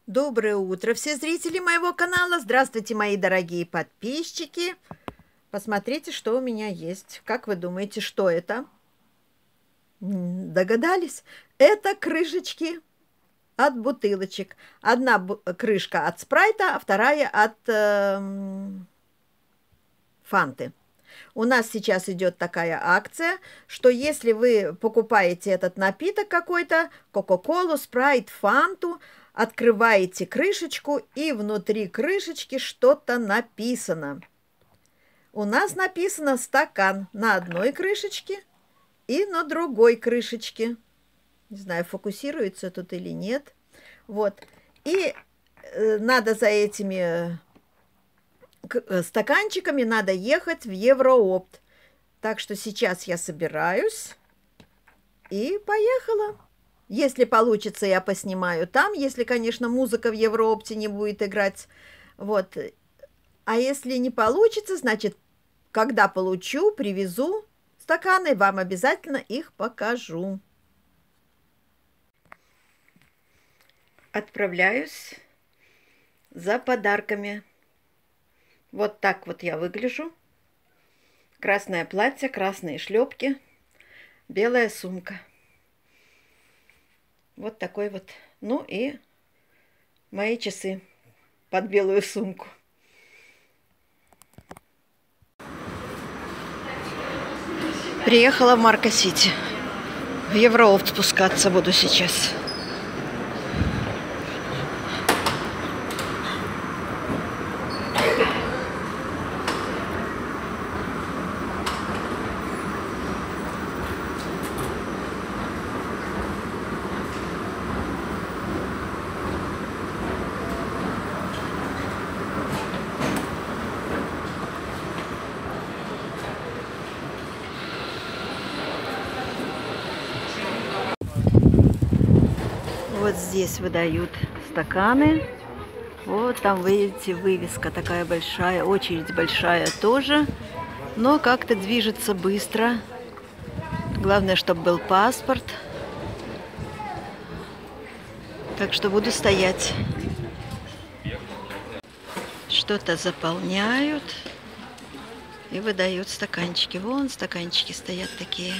Доброе утро, все зрители моего канала. Здравствуйте, мои дорогие подписчики. Посмотрите, что у меня есть. Как вы думаете, что это? Догадались? Это крышечки от бутылочек. Одна крышка от спрайта, а вторая от фанты. У нас сейчас идет такая акция, что если вы покупаете этот напиток какой-то, кока-колу, спрайт, фанту, открываете крышечку, и внутри крышечки что-то написано. У нас написано «стакан» на одной крышечке и на другой крышечке. Не знаю, фокусируется тут или нет. Вот. И надо за этими стаканчиками надо ехать в Евроопт. Так что сейчас я собираюсь и поехала. Если получится, я поснимаю там, если, конечно, музыка в Евроопте не будет играть. Вот. А если не получится, значит, когда получу, привезу стаканы, вам обязательно их покажу. Отправляюсь за подарками. Вот так вот я выгляжу. Красное платье, красные шлепки, белая сумка. Вот такой вот. Ну и мои часы под белую сумку. Приехала в Марко-Сити. В Евроопт спускаться буду сейчас. Вот здесь выдают стаканы. Вот там, видите, вывеска такая большая, очередь большая тоже. Но как-то движется быстро. Главное, чтобы был паспорт. Так что буду стоять. Что-то заполняют. И выдают стаканчики. Вон стаканчики стоят такие.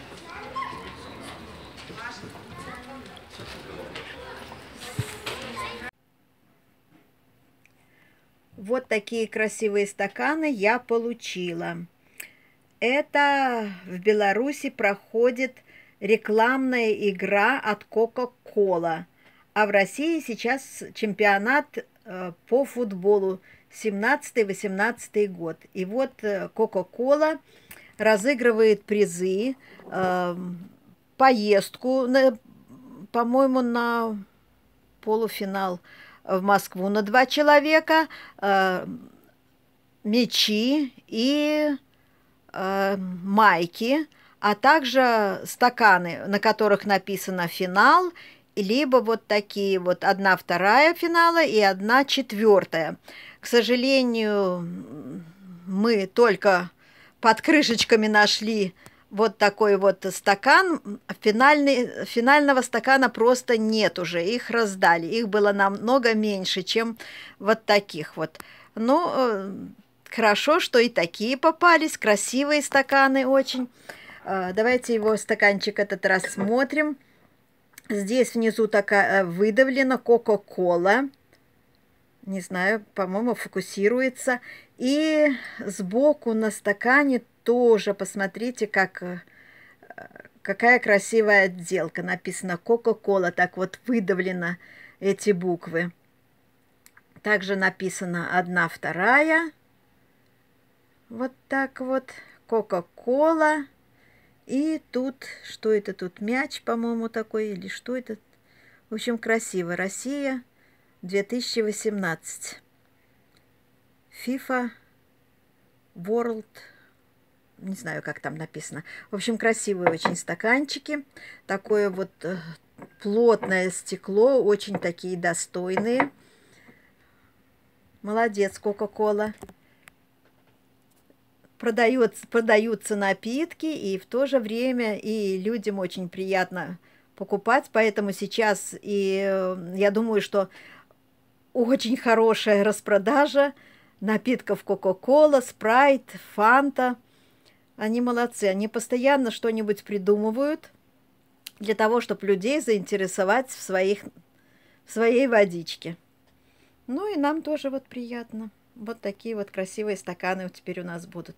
Вот такие красивые стаканы я получила. Это в Беларуси проходит рекламная игра от Coca-Cola. А в России сейчас чемпионат по футболу 17-18 год. И вот Coca-Cola разыгрывает призы, поездку, по-моему, на полуфинал в Москву на 2 человека, мячи и майки, а также стаканы, на которых написано «финал», либо вот такие вот 1/2 финала и 1/4. К сожалению, мы только под крышечками нашли вот такой вот стакан. Финального стакана просто нет уже, их раздали. Их было намного меньше, чем вот таких вот. Ну, хорошо, что и такие попались, красивые стаканы очень. Давайте его стаканчик этот рассмотрим. Здесь внизу такая выдавлена Coca-Cola. Не знаю, по-моему, фокусируется. И сбоку на стакане тоже, посмотрите, какая красивая отделка. Написано Coca-Cola, так вот выдавлено эти буквы. Также написано 1/2. Вот так вот. Coca-Cola. И тут, что это тут, мяч, по-моему, такой, или что это? В общем, красиво. Россия 2018. FIFA World. Не знаю, как там написано. В общем, красивые очень стаканчики. Такое вот плотное стекло, очень такие достойные. Молодец, Coca-Cola. Продаются напитки, и в то же время и людям очень приятно покупать. Поэтому сейчас, и я думаю, что очень хорошая распродажа напитков Кока-Кола, Спрайт, Фанта. Они молодцы, они постоянно что-нибудь придумывают для того, чтобы людей заинтересовать в своей водичке. Ну и нам тоже вот приятно. Вот такие вот красивые стаканы теперь у нас будут.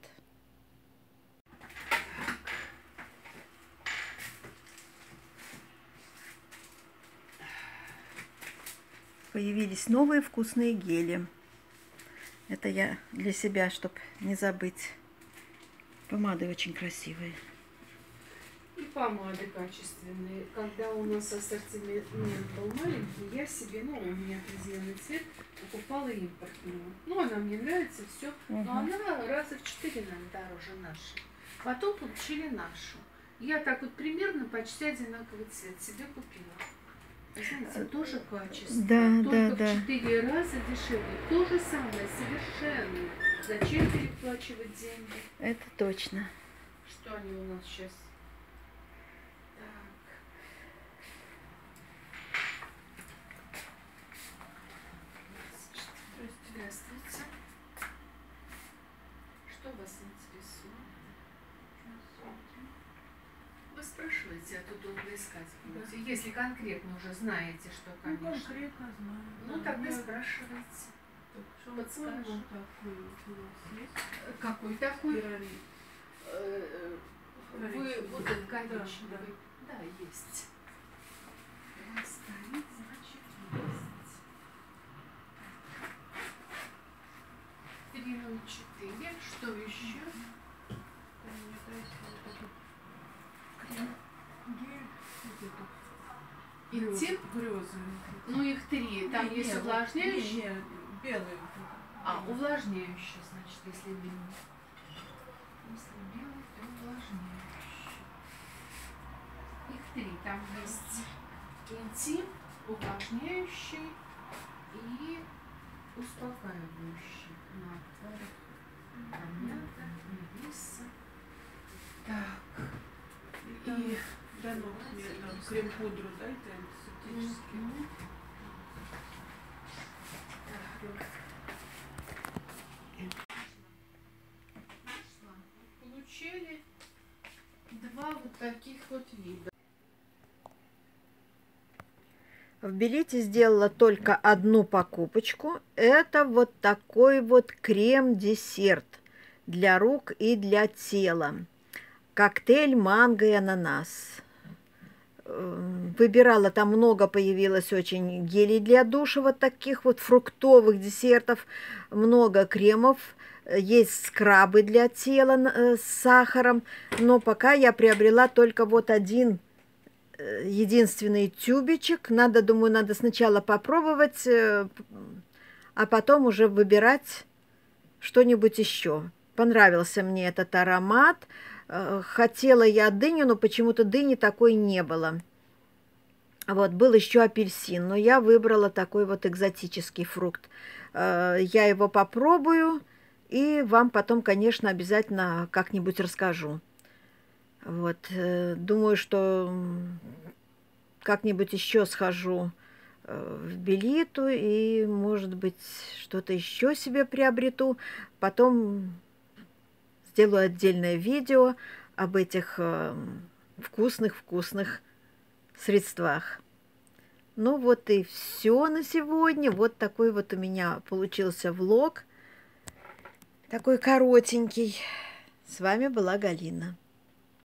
Появились новые вкусные гели. Это я для себя, чтобы не забыть. Помады очень красивые. И помады качественные. Когда у нас ассортимент был маленький, я себе, ну, у меня определенный цвет, покупала импортную. Ну, она мне нравится, все. Но она раза в 4, наверное, дороже нашей. Потом получили нашу. Я так вот примерно почти одинаковый цвет себе купила. Знаете, тоже качество. Да, только да, в 4 раза дешевле. То же самое, совершенно. Зачем переплачивать деньги? Это точно. Что они у нас сейчас? Здравствуйте. Что вас интересует? Вы спрашиваете, а тут долго искать будете. Да. Если конкретно уже знаете, что, конечно. Ну, конкретно знаю. Ну, тогда спрашивайте. Подскажу. Какой такой? Вы вот этот коричневый. Да, есть. Стоит, значит, есть. 304. Что еще? Интим? Грезы. Ну, их 3. Там есть увлажняющий. Нет, белый. А, увлажняющий, значит, если белый. Если белый, то увлажняющий. Их 3. Там есть интим, увлажняющий и успокаивающий. Понятно, Мелисса. Так. И для ног мне там крем-пудру дайте антисептический. Получили 2 вот таких вот вида. В Белите сделала только одну покупочку. Это вот такой вот крем-десерт для рук и для тела. Коктейль манго и ананас. Выбирала, там много появилось очень гелей для душа, вот таких вот фруктовых десертов, много кремов, есть скрабы для тела с сахаром, но пока я приобрела только вот один единственный тюбичек. Думаю, надо сначала попробовать, а потом уже выбирать что-нибудь еще. Понравился мне этот аромат. Хотела я дыню, но почему-то дыни такой не было. Вот, был еще апельсин, но я выбрала такой вот экзотический фрукт. Я его попробую и вам потом, конечно, обязательно как-нибудь расскажу. Вот, думаю, что как-нибудь еще схожу в Белиту и, может быть, что-то еще себе приобрету. Потом сделаю отдельное видео об этих вкусных средствах. Ну вот и все на сегодня. Вот такой вот у меня получился влог. Такой коротенький. С вами была Галина.